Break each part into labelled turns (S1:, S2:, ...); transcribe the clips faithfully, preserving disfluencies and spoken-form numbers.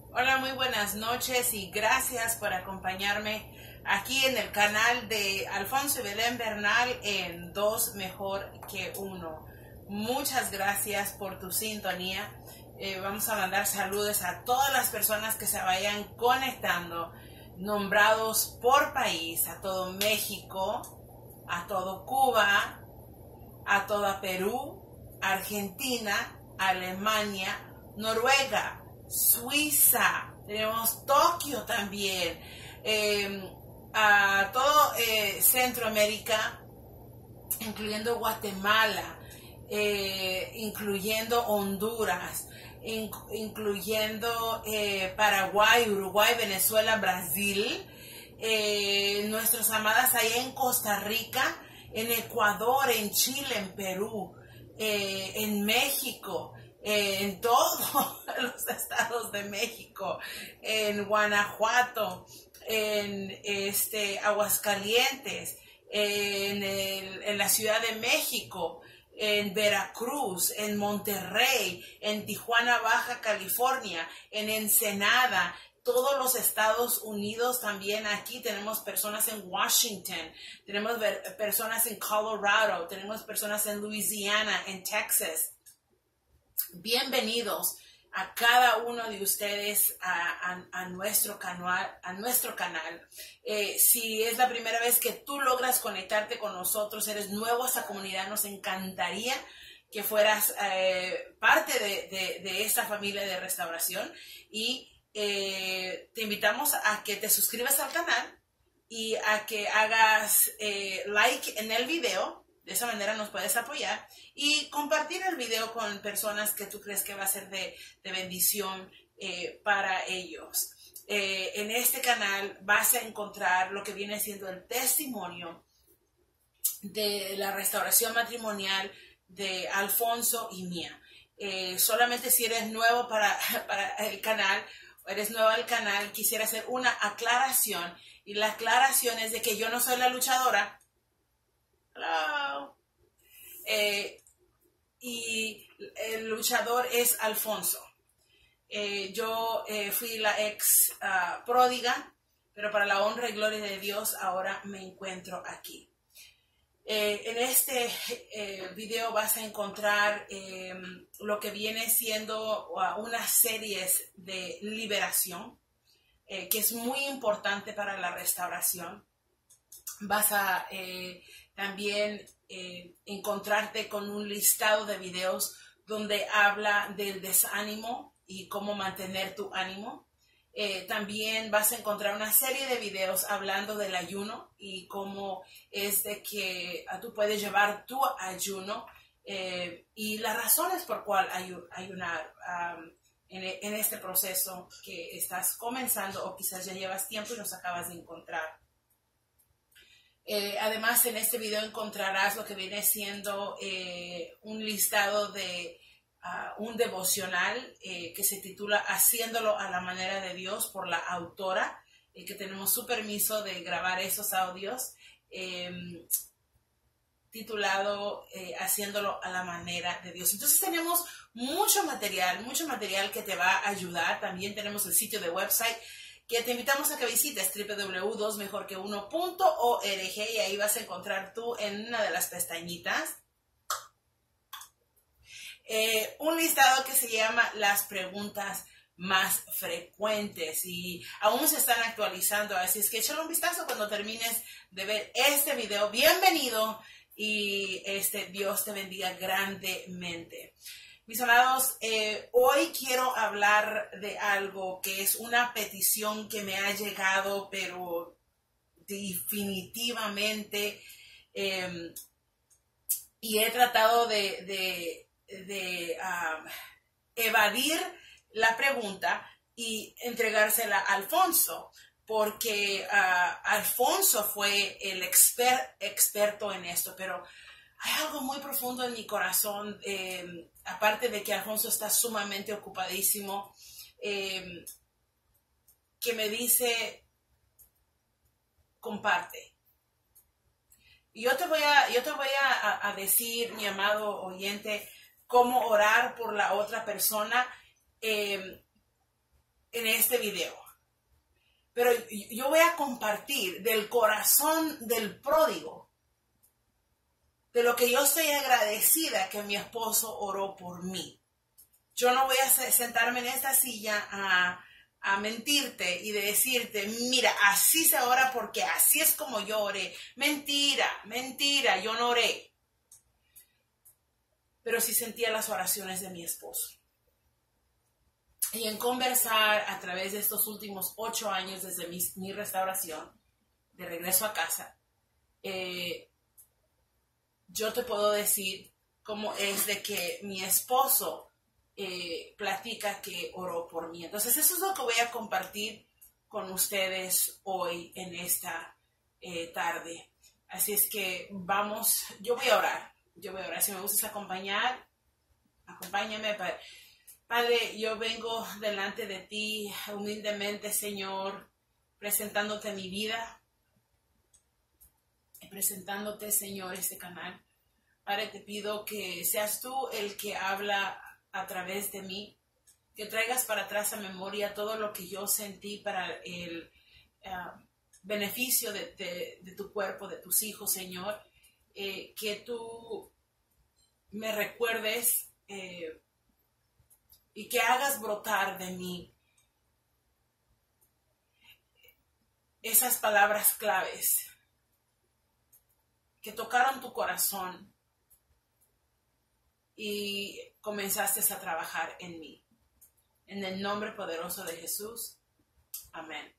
S1: Hola, muy buenas noches y gracias por acompañarme aquí en el canal de Alfonso y Belén Bernal en Dos Mejor que Uno. Muchas gracias por tu sintonía. Eh, vamos a mandar saludos a todas las personas que se vayan conectando, nombrados por país, a todo México, a todo Cuba, a toda Perú, Argentina, Alemania, Noruega, Suiza, tenemos Tokio también, eh, a todo eh, Centroamérica, incluyendo Guatemala, eh, incluyendo Honduras, in, incluyendo eh, Paraguay, Uruguay, Venezuela, Brasil, eh, nuestras amadas allá en Costa Rica, en Ecuador, en Chile, en Perú, eh, en México, eh, en todos los estados de México, en Guanajuato, en este, Aguascalientes, en, el, en la Ciudad de México, en Veracruz, en Monterrey, en Tijuana, Baja California, en Ensenada, todos los Estados Unidos también. Aquí tenemos personas en Washington, tenemos personas en Colorado, tenemos personas en Louisiana, en Texas. Bienvenidos a cada uno de ustedes a, a, a, nuestro, canal, a nuestro canal. Eh, si es la primera vez que tú logras conectarte con nosotros, eres nuevo a esta comunidad, nos encantaría que fueras eh, parte de, de, de esta familia de restauración y eh, te invitamos a que te suscribas al canal y a que hagas eh, like en el video. De esa manera nos puedes apoyar y compartir el video con personas que tú crees que va a ser de, de bendición eh, para ellos. Eh, en este canal vas a encontrar lo que viene siendo el testimonio de la restauración matrimonial de Alfonso y mía. Eh, solamente si eres nuevo para, para el canal o eres nuevo al canal, quisiera hacer una aclaración. Y la aclaración es de que yo no soy la luchadora. Hello. Eh, y el luchador es Alfonso. Eh, yo eh, fui la ex uh, pródiga, pero para la honra y gloria de Dios ahora me encuentro aquí. Eh, en este eh, video vas a encontrar eh, lo que viene siendo uh, unas series de liberación, eh, que es muy importante para la restauración. Vas a eh, también eh, encontrarte con un listado de videos donde habla del desánimo y cómo mantener tu ánimo. Eh, también vas a encontrar una serie de videos hablando del ayuno y cómo es de que uh, tú puedes llevar tu ayuno eh, y las razones por cuál ay ayunar um, en, en este proceso que estás comenzando o quizás ya llevas tiempo y nos acabas de encontrar. Eh, además, en este video encontrarás lo que viene siendo eh, un listado de uh, un devocional eh, que se titula Haciéndolo a la manera de Dios por la autora, eh, que tenemos su permiso de grabar esos audios, eh, titulado eh, Haciéndolo a la manera de Dios. Entonces tenemos mucho material, mucho material que te va a ayudar. También tenemos el sitio de website que te invitamos a que visites doble u doble u doble u punto dos mejor que uno punto org y ahí vas a encontrar tú en una de las pestañitas eh, un listado que se llama las preguntas más frecuentes y aún se están actualizando, así es que échale un vistazo cuando termines de ver este video. Bienvenido y este, Dios te bendiga grandemente. Mis amados, eh, hoy quiero hablar de algo que es una petición que me ha llegado, pero definitivamente, eh, y he tratado de, de, de um, evadir la pregunta y entregársela a Alfonso, porque uh, Alfonso fue el exper experto en esto, pero hay algo muy profundo en mi corazón, eh, aparte de que Alfonso está sumamente ocupadísimo, eh, que me dice, comparte. Y yo te voy a, yo te voy a, a decir, mi amado oyente, cómo orar por la otra persona. Eh, en este video. Pero yo voy a compartir del corazón del pródigo, de lo que yo estoy agradecida que mi esposo oró por mí. Yo no voy a sentarme en esta silla a, a mentirte y de decirte, mira, así se ora porque así es como yo oré. Mentira, mentira, yo no oré. Pero sí sentía las oraciones de mi esposo. Y en conversar a través de estos últimos ocho años desde mi, mi restauración, de regreso a casa, eh, yo te puedo decir cómo es de que mi esposo eh, platica que oró por mí. Entonces eso es lo que voy a compartir con ustedes hoy en esta eh, tarde. Así es que vamos, yo voy a orar, yo voy a orar. Si me gustas acompañar, acompáñame, Padre. Padre, yo vengo delante de ti humildemente, Señor, presentándote mi vida, presentándote, Señor, este canal. Padre, te pido que seas tú el que habla a través de mí, que traigas para atrás a memoria todo lo que yo sentí para el uh, beneficio de, de, de tu cuerpo, de tus hijos, Señor, eh, que tú me recuerdes eh, y que hagas brotar de mí esas palabras claves que tocaron tu corazón y comenzaste a trabajar en mí. En el nombre poderoso de Jesús. Amén.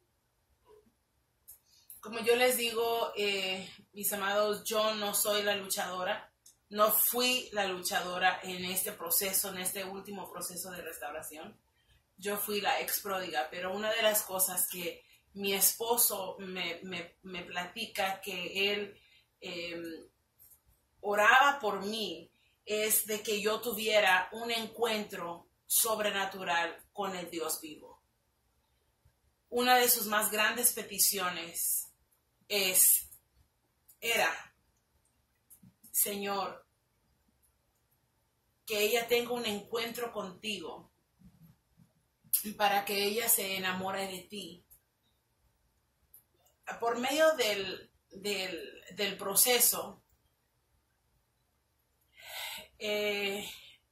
S1: Como yo les digo, eh, mis amados, yo no soy la luchadora. No fui la luchadora en este proceso, en este último proceso de restauración. Yo fui la ex pródiga, pero una de las cosas que mi esposo me, me, me platica que él eh, oraba por mí es de que yo tuviera un encuentro sobrenatural con el Dios vivo. Una de sus más grandes peticiones es, era, Señor, que ella tenga un encuentro contigo para que ella se enamore de ti. Por medio del, del, del proceso, eh,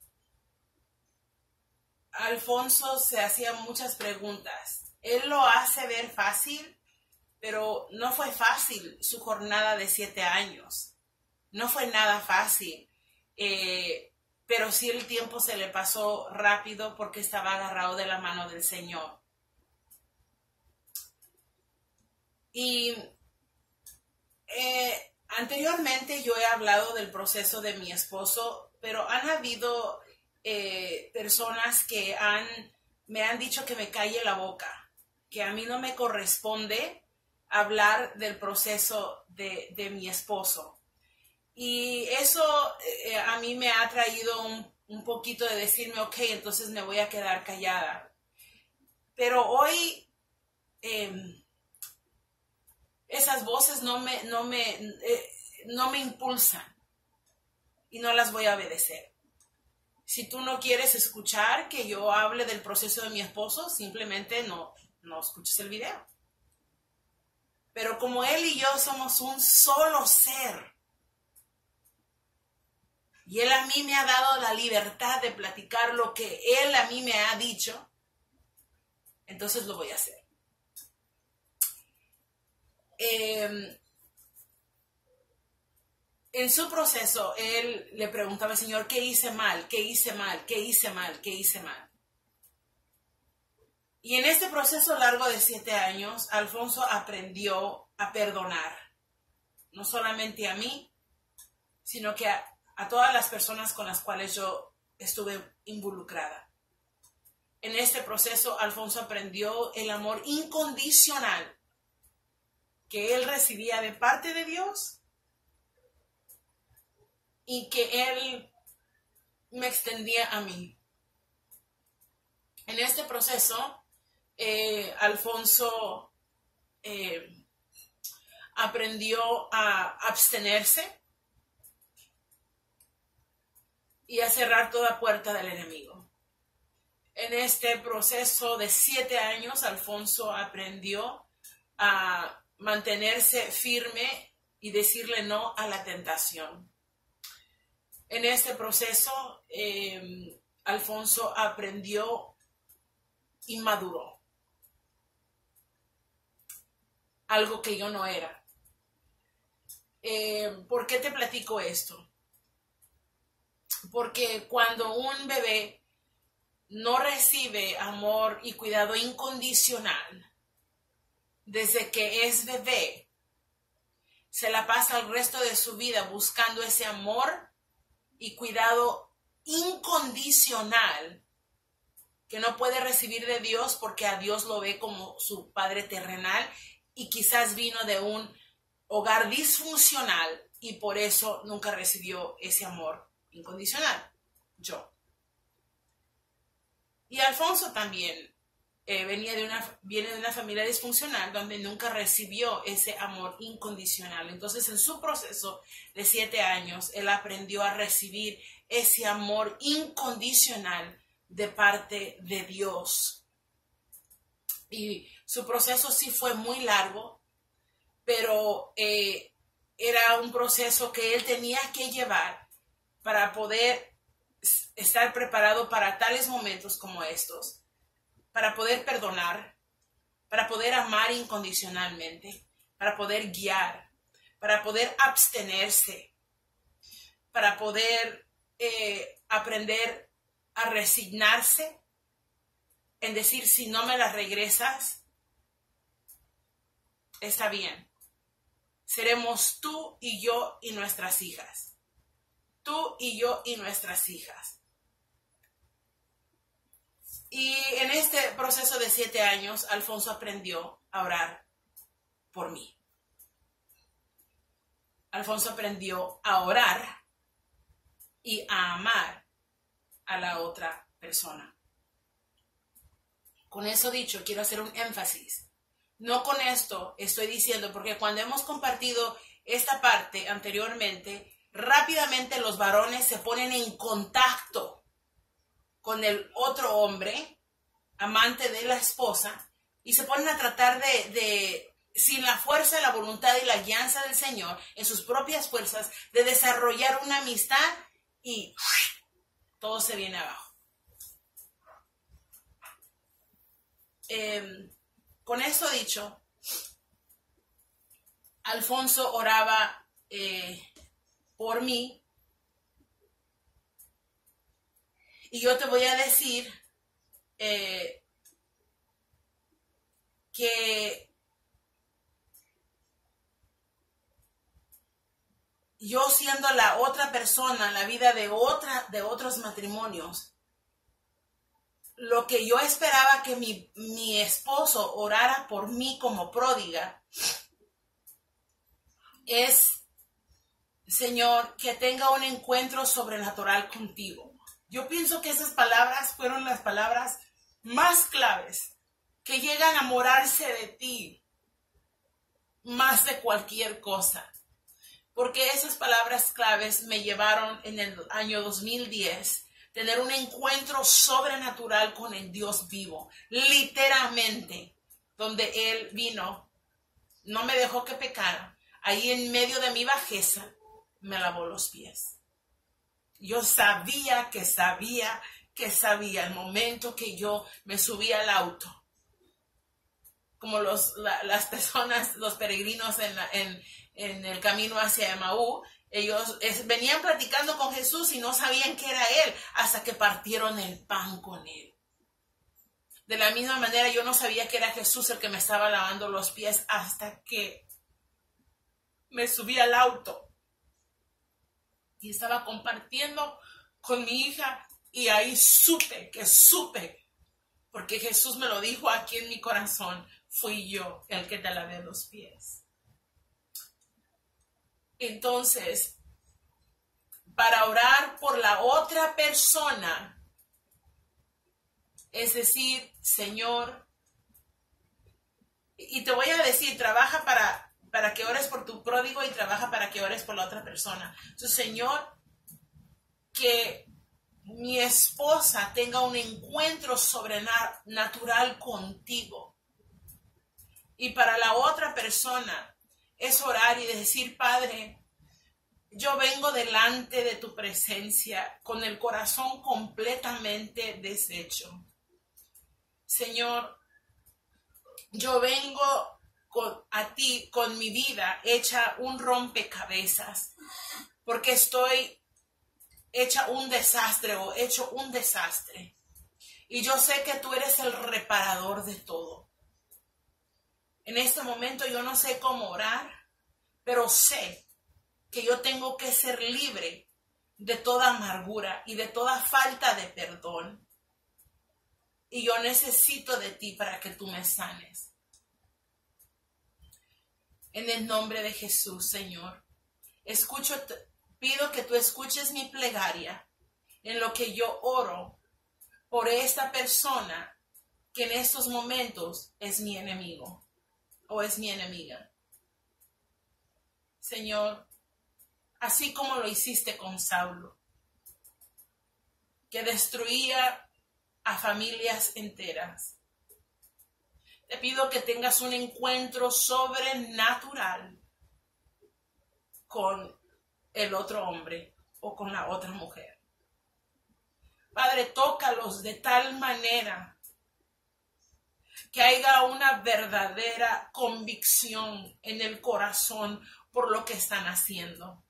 S1: Alfonso se hacía muchas preguntas. Él lo hace ver fácil, pero no fue fácil su jornada de siete años. No fue nada fácil, eh, pero sí el tiempo se le pasó rápido porque estaba agarrado de la mano del Señor. Y eh, anteriormente yo he hablado del proceso de mi esposo, pero han habido eh, personas que han, me han dicho que me calle la boca, que a mí no me corresponde hablar del proceso de, de mi esposo. Y eso eh, a mí me ha traído un, un poquito de decirme, ok, entonces me voy a quedar callada. Pero hoy eh, esas voces no me, no, me, eh, no me impulsan y no las voy a obedecer. Si tú no quieres escuchar que yo hable del proceso de mi esposo, simplemente no, no escuches el video. Pero como él y yo somos un solo ser, y él a mí me ha dado la libertad de platicar lo que él a mí me ha dicho, entonces lo voy a hacer. Eh, en su proceso, él le preguntaba al Señor, ¿qué hice mal? ¿Qué hice mal? ¿Qué hice mal? ¿Qué hice mal? Y en este proceso largo de siete años, Alfonso aprendió a perdonar. No solamente a mí, sino que a a todas las personas con las cuales yo estuve involucrada. En este proceso, Alfonso aprendió el amor incondicional que él recibía de parte de Dios y que él me extendía a mí. En este proceso, eh, Alfonso eh, aprendió a abstenerse y a cerrar toda puerta del enemigo. En este proceso de siete años, Alfonso aprendió a mantenerse firme y decirle no a la tentación. En este proceso, eh, Alfonso aprendió y maduró. Algo que yo no era. Eh, ¿Por qué te platico esto? Porque cuando un bebé no recibe amor y cuidado incondicional, desde que es bebé, se la pasa el resto de su vida buscando ese amor y cuidado incondicional que no puede recibir de Dios porque a Dios lo ve como su padre terrenal y quizás vino de un hogar disfuncional y por eso nunca recibió ese amor incondicional. Yo. Y Alfonso también eh, venía de una, viene de una familia disfuncional donde nunca recibió ese amor incondicional. Entonces, en su proceso de siete años, él aprendió a recibir ese amor incondicional de parte de Dios. Y su proceso sí fue muy largo, pero eh, era un proceso que él tenía que llevar para poder estar preparado para tales momentos como estos, para poder perdonar, para poder amar incondicionalmente, para poder guiar, para poder abstenerse, para poder eh, aprender a resignarse en decir, si no me las regresas, está bien. Seremos tú y yo y nuestras hijas. Tú y yo y nuestras hijas. Y en este proceso de siete años, Alfonso aprendió a orar por mí. Alfonso aprendió a orar y a amar a la otra persona. Con eso dicho, quiero hacer un énfasis. No con esto estoy diciendo, porque cuando hemos compartido esta parte anteriormente, rápidamente los varones se ponen en contacto con el otro hombre, amante de la esposa, y se ponen a tratar de, de, sin la fuerza, la voluntad y la guianza del Señor, en sus propias fuerzas, de desarrollar una amistad y todo se viene abajo. Eh, con esto dicho, Alfonso oraba eh, por mí y yo te voy a decir eh, que yo siendo la otra persona en la vida de, otra, de otros matrimonios, lo que yo esperaba que mi, mi esposo orara por mí como pródiga es, Señor, que tenga un encuentro sobrenatural contigo. Yo pienso que esas palabras fueron las palabras más claves que llegan a enamorarse de ti más de cualquier cosa. Porque esas palabras claves me llevaron en el año dos mil diez tener un encuentro sobrenatural con el Dios vivo, literalmente, donde Él vino, no me dejó que pecara, ahí en medio de mi bajeza, me lavó los pies. Yo sabía que sabía que sabía el momento que yo me subí al auto, como los, la, las personas, los peregrinos en, la, en, en el camino hacia Emaú, ellos es, venían platicando con Jesús y no sabían que era Él hasta que partieron el pan con Él. De la misma manera yo no sabía que era Jesús el que me estaba lavando los pies hasta que me subí al auto y estaba compartiendo con mi hija y ahí supe, que supe, porque Jesús me lo dijo aquí en mi corazón, fui yo el que te lavé los pies. Entonces, para orar por la otra persona, es decir, Señor, y te voy a decir, trabaja para, para que ores por tu pródigo y trabaja para que ores por la otra persona. Entonces, Señor, que mi esposa tenga un encuentro sobrenatural contigo. Y para la otra persona es orar y decir, Padre, yo vengo delante de tu presencia con el corazón completamente deshecho. Señor, yo vengo con, a ti con mi vida hecha un rompecabezas, porque estoy hecha un desastre o hecho un desastre. Y yo sé que tú eres el reparador de todo. En este momento yo no sé cómo orar, pero sé que yo tengo que ser libre de toda amargura y de toda falta de perdón. Y yo necesito de ti para que tú me sanes. En el nombre de Jesús, Señor, escucho, pido que tú escuches mi plegaria en lo que yo oro por esta persona que en estos momentos es mi enemigo o es mi enemiga. Señor, así como lo hiciste con Saulo, que destruía a familias enteras, te pido que tengas un encuentro sobrenatural con el otro hombre o con la otra mujer. Padre, tócalos de tal manera que haya una verdadera convicción en el corazón por lo que están haciendo.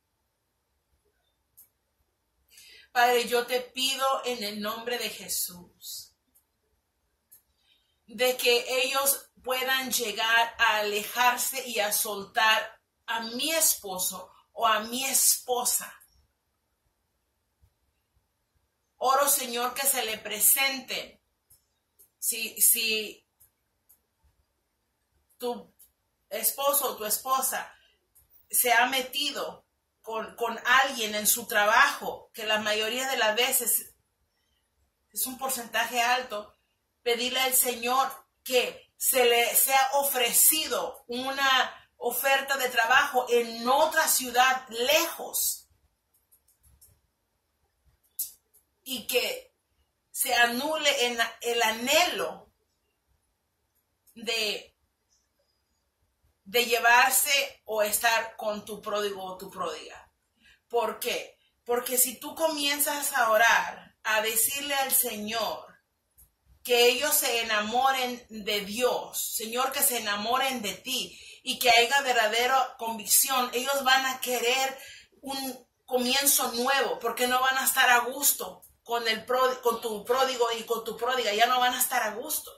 S1: Padre, yo te pido en el nombre de Jesús de que ellos puedan llegar a alejarse y a soltar a mi esposo o a mi esposa. Oro, Señor, que se le presente. Si, si tu esposo o tu esposa se ha metido con, con alguien en su trabajo, que la mayoría de las veces es un porcentaje alto, pedirle al Señor que se le sea ofrecido una oferta de trabajo en otra ciudad lejos y que se anule en el anhelo de, de llevarse o estar con tu pródigo o tu pródiga. ¿Por qué? Porque si tú comienzas a orar, a decirle al Señor que ellos se enamoren de Dios, Señor, que se enamoren de ti y que haya verdadera convicción, ellos van a querer un comienzo nuevo, porque no van a estar a gusto con, el pródigo, con tu pródigo y con tu pródiga, ya no van a estar a gusto.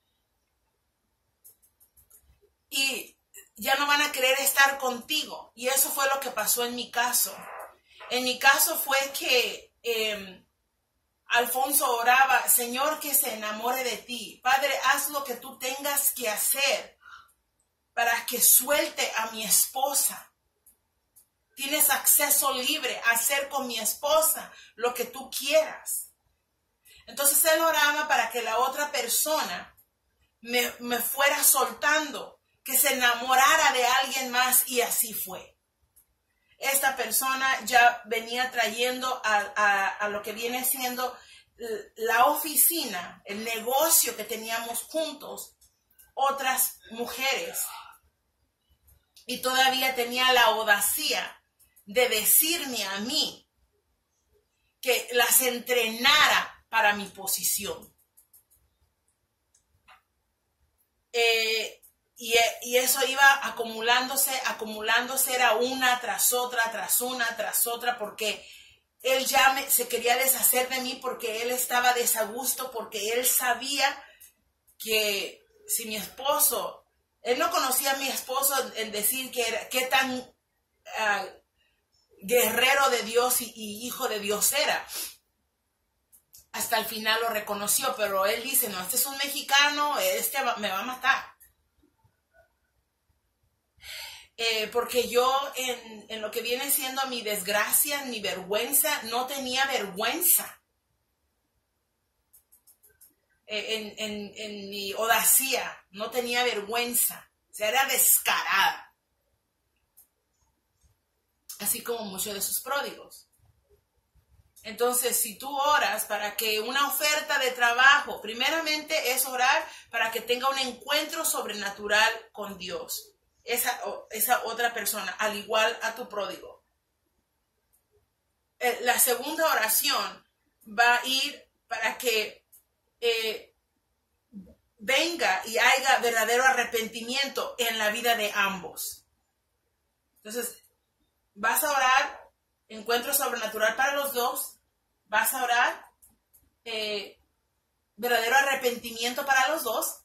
S1: Y ya no van a querer estar contigo. Y eso fue lo que pasó en mi caso. En mi caso fue que eh, Alfonso oraba, Señor, que se enamore de ti. Padre, haz lo que tú tengas que hacer para que suelte a mi esposa. Tienes acceso libre a hacer con mi esposa lo que tú quieras. Entonces él oraba para que la otra persona me, me fuera soltando, que se enamorara de alguien más, y así fue. Esta persona ya venía trayendo a, a, a lo que viene siendo la oficina, el negocio que teníamos juntos, otras mujeres. Y todavía tenía la audacia de decirme a mí que las entrenara para mi posición. Eh, y, y eso iba acumulándose, acumulándose, era una tras otra, tras una, tras otra, porque él ya me, se quería deshacer de mí, porque él estaba desagusto, porque él sabía que si mi esposo, él no conocía a mi esposo en decir que era, qué tan uh, guerrero de Dios y, y hijo de Dios era. Hasta el final lo reconoció, pero él dice, no, este es un mexicano, este me va a matar. Eh, porque yo en, en lo que viene siendo mi desgracia, mi vergüenza, no tenía vergüenza. Eh, en, en, en mi audacia no tenía vergüenza. O sea, era descarada. Así como muchos de sus pródigos. Entonces, si tú oras para que una oferta de trabajo, primeramente es orar para que tenga un encuentro sobrenatural con Dios, esa, esa otra persona, al igual a tu pródigo. La segunda oración va a ir para que eh, venga y haya verdadero arrepentimiento en la vida de ambos. Entonces, vas a orar, encuentro sobrenatural para los dos. Vas a orar eh, verdadero arrepentimiento para los dos.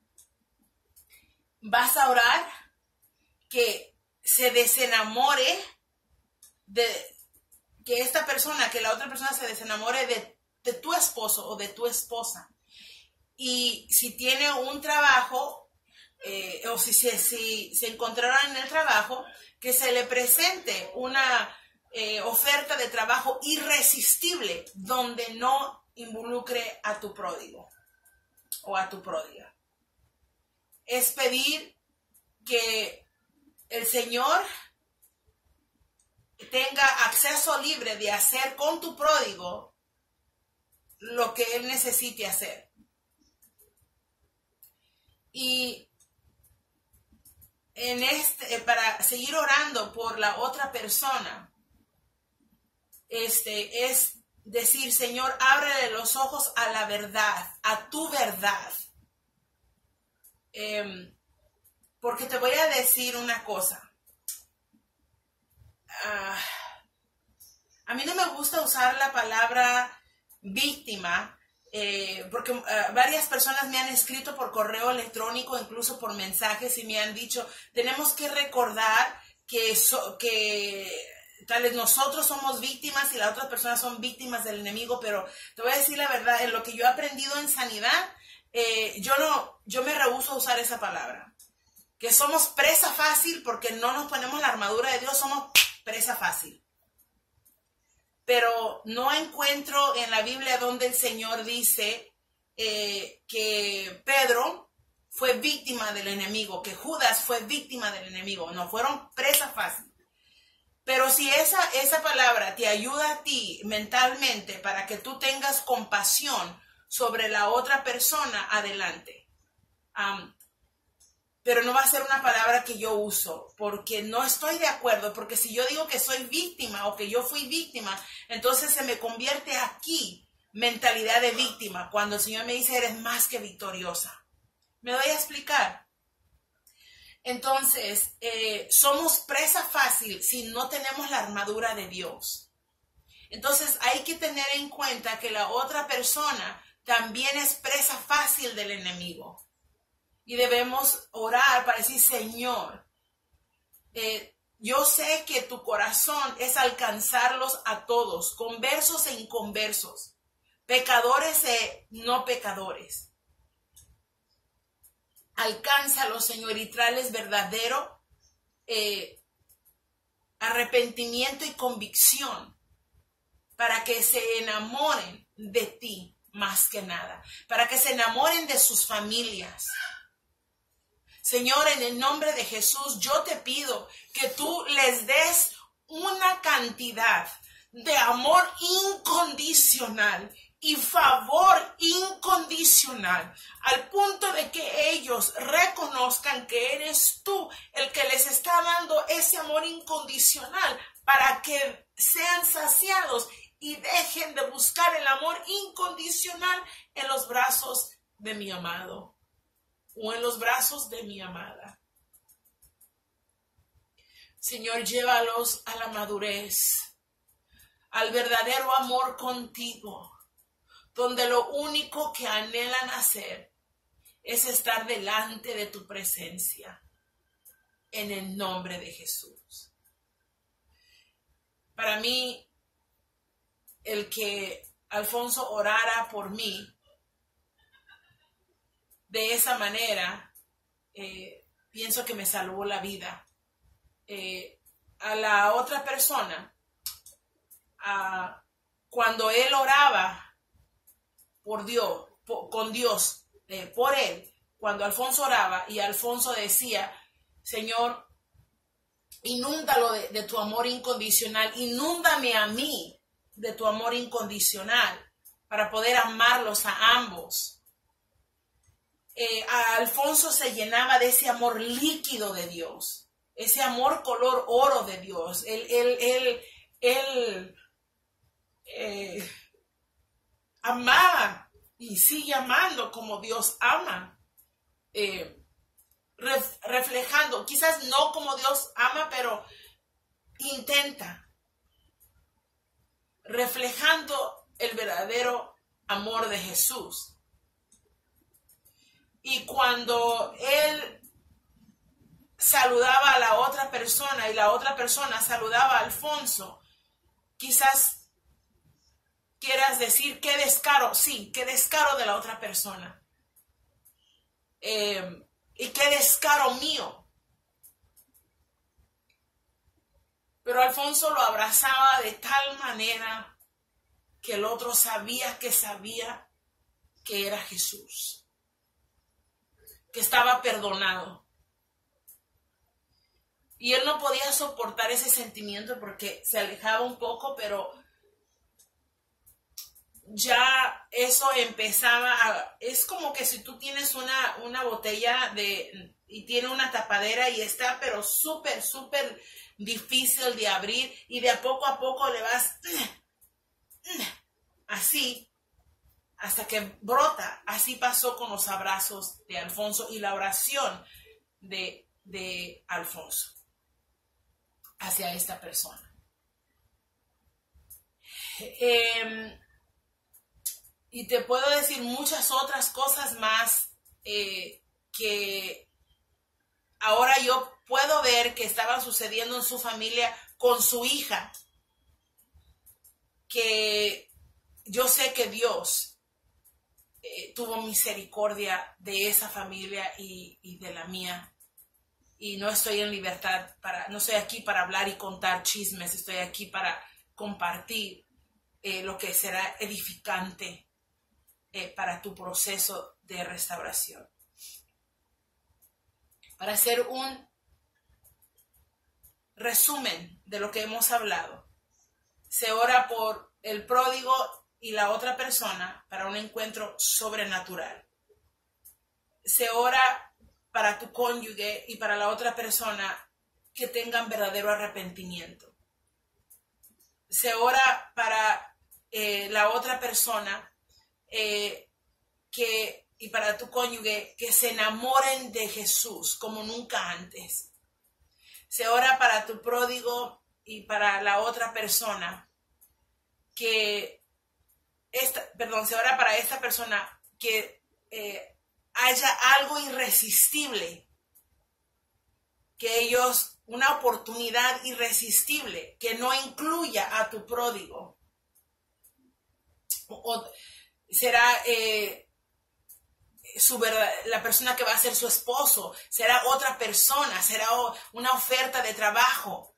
S1: Vas a orar que se desenamore de que esta persona, que la otra persona se desenamore de, de tu esposo o de tu esposa. Y si tiene un trabajo eh, o si se, si se encontraran en el trabajo, que se le presente una Eh, oferta de trabajo irresistible donde no involucre a tu pródigo o a tu pródiga. Es pedir que el Señor tenga acceso libre de hacer con tu pródigo lo que Él necesite hacer. Y en este, para seguir orando por la otra persona, Este, es decir, Señor, ábrele los ojos a la verdad, a tu verdad. Eh, porque te voy a decir una cosa. Uh, a mí no me gusta usar la palabra víctima, eh, porque uh, varias personas me han escrito por correo electrónico, incluso por mensajes, y me han dicho, tenemos que recordar que... So, que tal vez nosotros somos víctimas y las otras personas son víctimas del enemigo, pero te voy a decir la verdad, en lo que yo he aprendido en sanidad, eh, yo, no, yo me rehúso a usar esa palabra. Que somos presa fácil porque no nos ponemos la armadura de Dios, somos presa fácil. Pero no encuentro en la Biblia donde el Señor dice eh, que Pedro fue víctima del enemigo, que Judas fue víctima del enemigo, no fueron presa fácil. Pero si esa, esa palabra te ayuda a ti mentalmente para que tú tengas compasión sobre la otra persona, adelante. Um, pero no va a ser una palabra que yo uso porque no estoy de acuerdo. Porque si yo digo que soy víctima o que yo fui víctima, entonces se me convierte aquí mentalidad de víctima. Cuando el Señor me dice, eres más que victoriosa. ¿Me voy a explicar? Entonces, eh, somos presa fácil si no tenemos la armadura de Dios. Entonces, hay que tener en cuenta que la otra persona también es presa fácil del enemigo. Y debemos orar para decir, Señor, eh, yo sé que tu corazón es alcanzarlos a todos, conversos e inconversos, pecadores e no pecadores. Alcánzalos, Señor, y tráeles verdadero eh, arrepentimiento y convicción para que se enamoren de ti más que nada, para que se enamoren de sus familias. Señor, en el nombre de Jesús, yo te pido que tú les des una cantidad de amor incondicional y favor incondicional, al punto de que ellos reconozcan que eres tú el que les está dando ese amor incondicional para que sean saciados y dejen de buscar el amor incondicional en los brazos de mi amado o en los brazos de mi amada. Señor, llévalos a la madurez, al verdadero amor contigo, donde lo único que anhelan hacer es estar delante de tu presencia, en el nombre de Jesús. Para mí, el que Alfonso orara por mí de esa manera, eh, pienso que me salvó la vida. Eh, a la otra persona, a, cuando él oraba por Dios, por, con Dios, eh, por él, cuando Alfonso oraba y Alfonso decía, Señor, inúndalo de, de tu amor incondicional, inúndame a mí de tu amor incondicional, para poder amarlos a ambos. Eh, a Alfonso se llenaba de ese amor líquido de Dios, ese amor color oro de Dios. Él, él, él, él eh, amaba y sigue amando como Dios ama, eh, ref, reflejando, quizás no como Dios ama, pero intenta, reflejando el verdadero amor de Jesús. Y cuando él saludaba a la otra persona y la otra persona saludaba a Alfonso, quizás quieras decir, qué descaro, sí, qué descaro de la otra persona. Eh, y qué descaro mío. Pero Alfonso lo abrazaba de tal manera que el otro sabía que sabía que era Jesús, que estaba perdonado. Y él no podía soportar ese sentimiento porque se alejaba un poco, pero ya eso empezaba a... Es como que si tú tienes una, una botella de, y tiene una tapadera y está pero súper, súper difícil de abrir y de a poco a poco le vas así hasta que brota. Así pasó con los abrazos de Alfonso y la oración de, de Alfonso hacia esta persona. Eh, y te puedo decir muchas otras cosas más eh, que ahora yo puedo ver que estaban sucediendo en su familia con su hija, que yo sé que Dios eh, tuvo misericordia de esa familia y, y de la mía. Y no estoy en libertad, para, no estoy aquí para hablar y contar chismes, estoy aquí para compartir eh, lo que será edificante eh, para tu proceso de restauración. Para hacer un resumen de lo que hemos hablado, se ora por el pródigo y la otra persona para un encuentro sobrenatural. Se ora para tu cónyuge y para la otra persona que tengan verdadero arrepentimiento. Se ora para eh, la otra persona eh, que, y para tu cónyuge que se enamoren de Jesús como nunca antes. Se ora para tu pródigo y para la otra persona que, esta, perdón, se ora para esta persona que eh, haya algo irresistible, que ellos, una oportunidad irresistible, que no incluya a tu pródigo. O, o será eh, su verdad, la persona que va a ser su esposo, será otra persona, será una oferta de trabajo,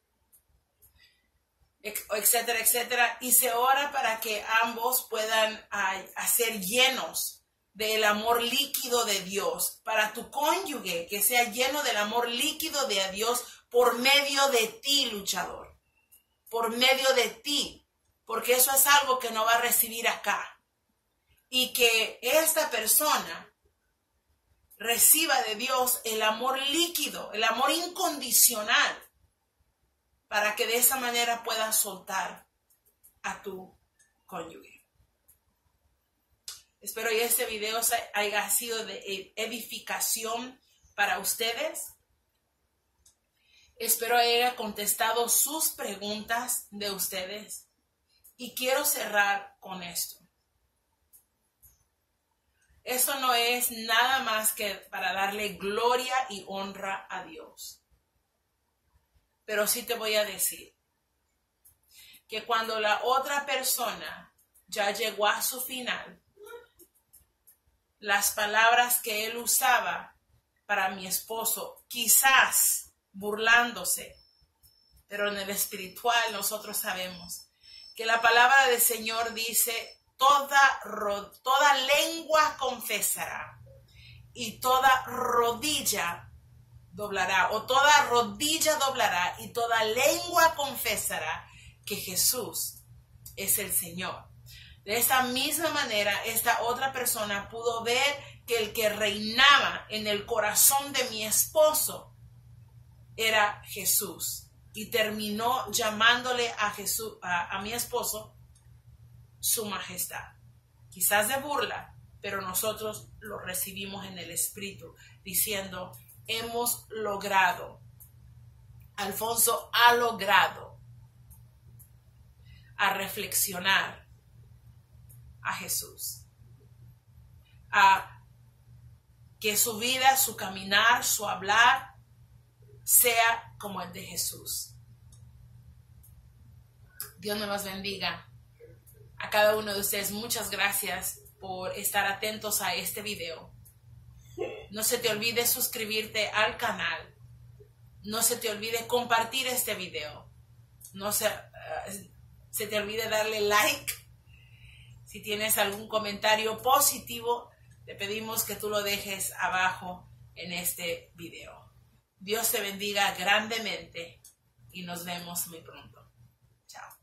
S1: etcétera, etcétera. Y se ora para que ambos puedan a, a ser llenos del amor líquido de Dios, para tu cónyuge, que sea lleno del amor líquido de Dios por medio de ti, luchador, por medio de ti, porque eso es algo que no va a recibir acá. Y que esta persona reciba de Dios el amor líquido, el amor incondicional, para que de esa manera puedas soltar a tu cónyuge. Espero que este video haya sido de edificación para ustedes. Espero haya contestado sus preguntas de ustedes. Y quiero cerrar con esto. Eso no es nada más que para darle gloria y honra a Dios. Pero sí te voy a decir que cuando la otra persona ya llegó a su final, las palabras que él usaba para mi esposo, quizás burlándose, pero en el espiritual nosotros sabemos que la palabra del Señor dice, toda, toda lengua confesará y toda rodilla doblará, o toda rodilla doblará y toda lengua confesará que Jesús es el Señor. De esta misma manera, esta otra persona pudo ver que el que reinaba en el corazón de mi esposo era Jesús. Y terminó llamándole a Jesús, a, a mi esposo, su majestad. Quizás de burla, pero nosotros lo recibimos en el espíritu, diciendo, hemos logrado. Alfonso ha logrado a reflexionar a Jesús, a que su vida, su caminar, su hablar sea como el de Jesús. Dios nos los bendiga. A cada uno de ustedes, muchas gracias por estar atentos a este video. No se te olvide suscribirte al canal. No se te olvide compartir este video. No se, uh, se te olvide darle like. Si tienes algún comentario positivo, te pedimos que tú lo dejes abajo en este video. Dios te bendiga grandemente y nos vemos muy pronto. Chao.